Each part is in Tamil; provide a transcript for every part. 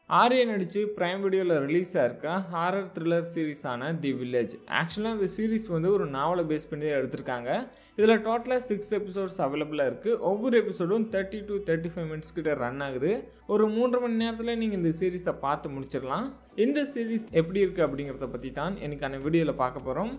ஆர்யா நடிச்சு பிரைம் வீடியோல ரிலீஸ் ஆயிருக்க ஹாரர் த்ரில்லர் சீரிஸான தி வில்லேஜ். ஆக்சுவலாக இந்த சீரிஸ் வந்து ஒரு நாவலை பேஸ் பண்ணி தான் எடுத்திருக்காங்க. இதில் டோட்டலாக 6 எபிசோட்ஸ் அவைலபிளாக இருக்குது. ஒவ்வொரு எபிசோடும் 30 to 35 மினிட்ஸ் கிட்ட ரன் ஆகுது. ஒரு 3.5 மணி நேரத்தில் நீங்கள் இந்த சீரிஸை பார்த்து முடிச்சிடலாம். இந்த சீரிஸ் எப்படி இருக்குது அப்படிங்கிறத பற்றி தான் எனக்கான வீடியோவில் பார்க்க போகிறோம்.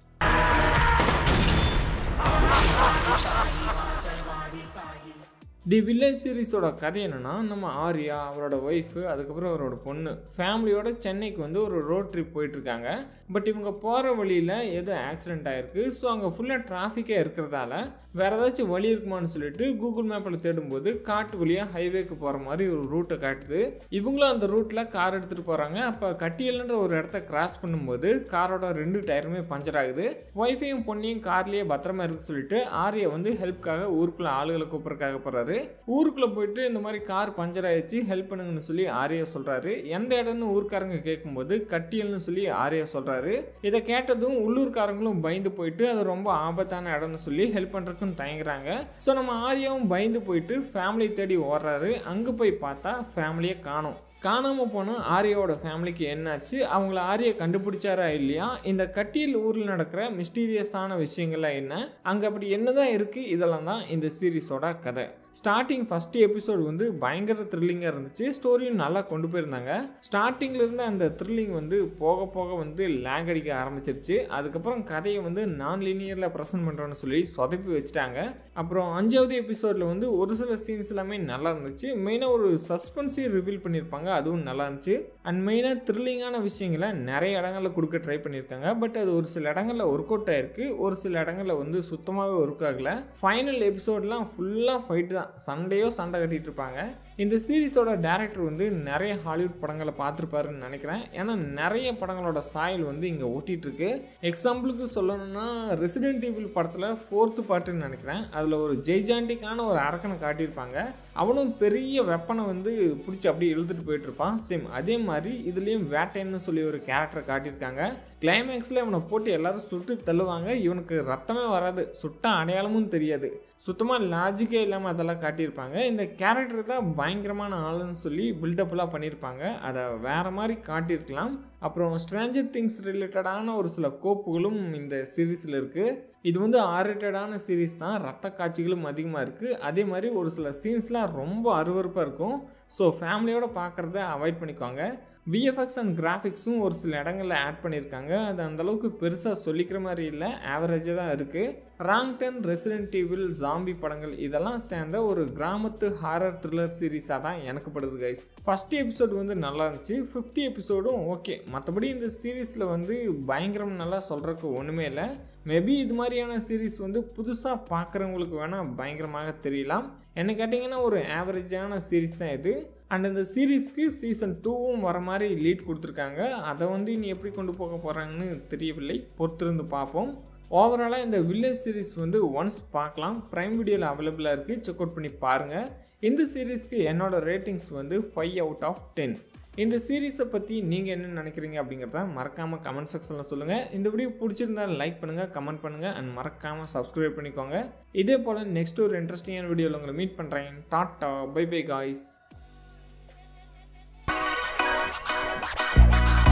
தி வில்லேஜ் சீரிஸோட கதை என்னென்னா, நம்ம ஆர்யா, அவரோட ஒய்ஃபு, அதுக்கப்புறம் அவரோட பொண்ணு ஃபேமிலியோட சென்னைக்கு வந்து ஒரு ரோட் ட்ரிப் போயிட்டுருக்காங்க. பட் இவங்க போகிற வழியில் ஏதோ ஆக்சிடென்ட் ஆகிருக்கு. ஸோ அங்கே ஃபுல்லாக டிராஃபிக்காக இருக்கிறதால வேறு ஏதாச்சும் வழி இருக்குமான்னு சொல்லிட்டு கூகுள் மேப்பில் தேடும்போது காட்டு வழியாக ஹைவேக்கு போகிற மாதிரி ஒரு ரூட்டை காட்டுது. இவங்களும் அந்த ரூட்டில் கார் எடுத்துகிட்டு போகிறாங்க. அப்போ கட்டியல்ன்ற ஒரு இடத்த கிராஸ் பண்ணும்போது காரோட 2 டயருமே பஞ்சர் ஆகுது. ஒய்ஃபையும் பொண்ணையும் கார்லேயே பத்திரமா இருக்குன்னு சொல்லிட்டு ஆர்யா வந்து ஹெல்ப்காக ஊருக்குள்ளே ஆளுகளை கூப்பிட்றதுக்காக போகிறாரு. ஊருக்குள்ள போயிட்டு இந்த மாதிரி கார் பஞ்சர் ஆயிடுச்சு, ஹெல்ப் பண்ணுங்கன்னு சொல்லி ஆர்யா சொல்றாரு. எந்த இடம்னு ஊர்க்காரங்க கேட்கும்போது கட்டியல்னு சொல்லி ஆர்யா சொல்றாரு. இதை கேட்டதும் உள்ளூர்காரங்களும் பயந்து போயிட்டு அது ரொம்ப ஆபத்தான இடம்னு சொல்லி ஹெல்ப் பண்றதுக்கும் தயங்குறாங்க. ஸோ நம்ம ஆர்யாவும் பயந்து போயிட்டு ஃபேமிலி தேடி ஓடுறாரு. அங்கே போய் பார்த்தா ஃபேமிலியை காணாமல் போன ஆர்யாவோட ஃபேமிலிக்கு என்னாச்சு, அவங்கள ஆர்யா கண்டுபிடிச்சாரா இல்லையா, இந்த கட்டியல் ஊரில் நடக்கிற மிஸ்டீரியஸான விஷயங்கள்லாம் என்ன, அங்கே அப்படி என்னதான் இருக்குது, இதெல்லாம் தான் இந்த சீரிஸோட கதை. ஸ்டார்டிங் ஃபஸ்ட் எபிசோடு வந்து பயங்கர த்ரில்லிங்காக இருந்துச்சு. ஸ்டோரியும் நல்லா கொண்டு போயிருந்தாங்க. ஸ்டார்டிங்கில் இருந்த அந்த த்ரில்லிங் வந்து போக போக வந்து லேக் அடிக்க ஆரம்பிச்சிருச்சு. அதுக்கப்புறம் கதையை வந்து நான் லீனியரில் ப்ரெசென்ட் பண்ணுறோன்னு சொல்லி சொதப்பி வச்சுட்டாங்க. அப்புறம் 5வது எபிசோடில் வந்து ஒரு சில சீன்ஸ் எல்லாமே நல்லா இருந்துச்சு. மெயினாக ஒரு சஸ்பென்ஸையும் ரிவீல் பண்ணியிருப்பாங்க, அதுவும் நல்லா இருந்துச்சு. அண்ட் மெயினாக த்ரில்லிங்கான விஷயங்களை நிறைய இடங்களில் கொடுக்க ட்ரை பண்ணியிருக்காங்க. பட் அது ஒரு சில இடங்களில் ஒர்க் அவுட் ஆயிருக்கு, ஒரு சில இடங்களில் வந்து சுத்தமாகவே ஒர்க் ஆகலை. ஃபைனல் எபிசோட்லாம் ஃபுல்லாக ஃபைட்டு தான், சண்டையோ சண்டை கட்டிட்டு இருப்பாங்க. இந்த சீரிஸோட டைரக்டர் வந்து நிறைய ஹாலிவுட் படங்களை பார்த்துருப்பாருன்னு நினைக்கிறேன். ஏன்னா நிறைய படங்களோட சாயல் வந்து இங்கே ஓட்டிகிட்டு இருக்கு. எக்ஸாம்பிளுக்கு சொல்லணும்னா ரெசிடென்ட் ஈவில் படத்தில் 4th பார்ட்டுன்னு நினைக்கிறேன். அதில் ஒரு ஜெய்ஜாண்டிக்கான ஒரு அரக்கனை காட்டியிருப்பாங்க. அவனும் பெரிய வெப்பனை வந்து பிடிச்சி அப்படியே இழுத்துட்டு போயிட்டு இருப்பான். சேம் அதே மாதிரி இதுலேயும் வேட்டைன்னு சொல்லி ஒரு கேரக்டரை காட்டியிருக்காங்க. கிளைமேக்ஸில் இவனை போட்டு எல்லாரும் சுட்டு தள்ளுவாங்க. இவனுக்கு ரத்தமே வராது, சுட்ட அடையாளமும் தெரியாது. சுத்தமாக லாஜிக்கே இல்லாமல் அதெல்லாம் காட்டியிருப்பாங்க. இந்த கேரக்டர் தான் பயங்கரமான ஆளுன்னு சொல்லி பில்டப்லாம் பண்ணியிருப்பாங்க. அதை வேறு மாதிரி காட்டியிருக்கலாம். அப்புறம் ஸ்ட்ரேஞ்சர் திங்ஸ் ரிலேட்டடான ஒரு சில கோப்புகளும் இந்த சீரீஸில் இருக்குது. இது வந்து ஆர்ரேட்டடான சீரீஸ் தான், ரத்த காட்சிகளும் அதிகமாக இருக்குது. அதே மாதிரி ஒரு சில சீன்ஸ்லாம் ரொம்ப அருவருப்பாக இருக்கும். ஸோ ஃபேமிலியோடு பார்க்குறத அவாய்ட் பண்ணிக்கோங்க. விஎஃப்எக்ஸ் அண்ட் கிராஃபிக்ஸும் ஒரு சில இடங்களில் ஆட் பண்ணியிருக்காங்க. அது அந்தளவுக்கு பெருசாக சொல்லிக்கிற மாதிரி இல்லை, ஆவரேஜாக தான் இருக்குது. ராங்டன், ரெசிடென்ட் ஈவில், ஜாம்பி படங்கள் இதெல்லாம் சேர்ந்த ஒரு கிராமத்து ஹாரர் த்ரில்லர் சீரீஸாக தான் எனக்கு படுது கைஸ். ஃபஸ்ட் எபிசோடு வந்து நல்லா இருந்துச்சு, 5th எபிசோடும் ஓகே. மற்றபடி இந்த சீரீஸில் வந்து பயங்கரம் நல்லா சொல்கிறதுக்கு ஒன்றுமே இல்லை. மேபி இது மாதிரியான சீரீஸ் வந்து புதுசாக பார்க்குறவங்களுக்கு வேணால் பயங்கரமாக தெரியலாம். என்ன கேட்டிங்கன்னா ஒரு ஆவரேஜான சீரீஸ் தான் இது. அண்ட் இந்த சீரீஸ்க்கு சீசன் 2வும் வர மாதிரி லீட் கொடுத்துருக்காங்க. அதை வந்து இனி எப்படி கொண்டு போக போகிறாங்கன்னு தெரியவில்லை, பொறுத்திருந்து பார்ப்போம். ஓவராலாக இந்த வில்லேஜ் சீரிஸ் வந்து ஒன்ஸ் பார்க்கலாம், பிரைம் வீடியோவில் அவைலபிளாக இருக்குது, செக் அவுட் பண்ணி பாருங்கள். இந்த சீரீஸ்க்கு என்னோட ரேட்டிங்ஸ் வந்து 5 out of 10. இந்த சீரீஸை பற்றி நீங்கள் என்ன நினைக்கிறீங்க அப்படிங்கிறத மறக்காமல் கமெண்ட் செக்ஷனில் சொல்லுங்கள். இந்த வீடியோ பிடிச்சிருந்தால் லைக் பண்ணுங்கள், கமெண்ட் பண்ணுங்கள் அண்ட் மறக்காமல் சப்ஸ்கிரைப் பண்ணிக்கோங்க. இதே போல் நெக்ஸ்ட் ஒரு இன்ட்ரெஸ்டிங்கான வீடியோவில் உங்களை மீட் பண்ணுறேன். Tata, bye bye guys.